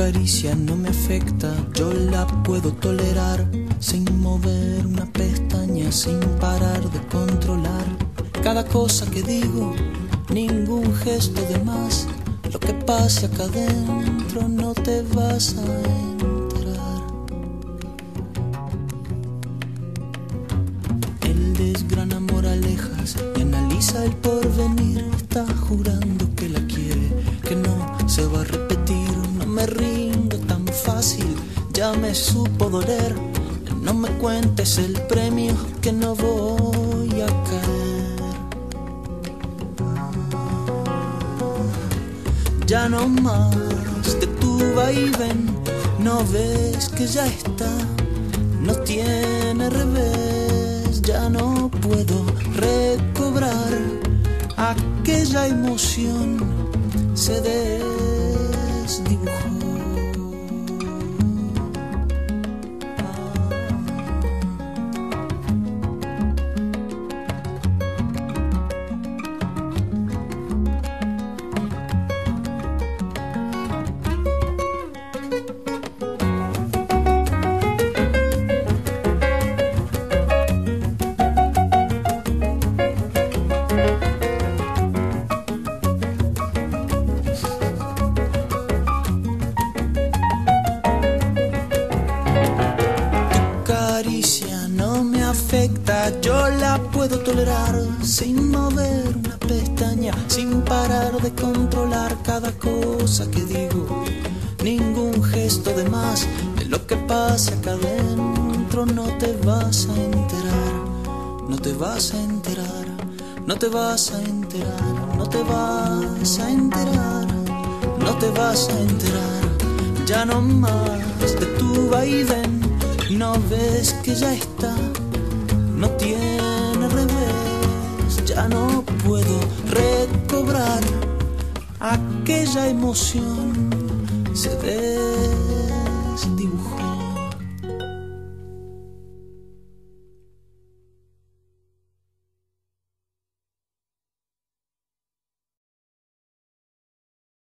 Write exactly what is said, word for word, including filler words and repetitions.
caricia no me afecta, yo la puedo tolerar, sin mover una pestaña, sin parar de controlar cada cosa que digo, ningún gesto de más. Lo que pase acá adentro no te vas a enterar. Él desgrana moralejas y analiza el porvenir. Está jurando que la quiere, que no se va a repetir. No me rindo tan fácil, ya me supo doler. No me cuentes el premio, que no voy a caer. Ya no más de tu vaivén, no ves que ya está, no tiene revés. Ya no puedo recobrar aquella emoción, se desdibujó. No me afecta, yo la puedo tolerar, sin mover una pestaña, sin parar de controlar cada cosa que digo, ningún gesto de más. De lo que pasa acá adentro no te vas a enterar, no te vas a enterar, no te vas a enterar, no te vas a enterar, no te vas a enterar. Ya no más de tu vaivén, no ves que ya está, no tiene revés. Ya no puedo recobrar aquella emoción, se ve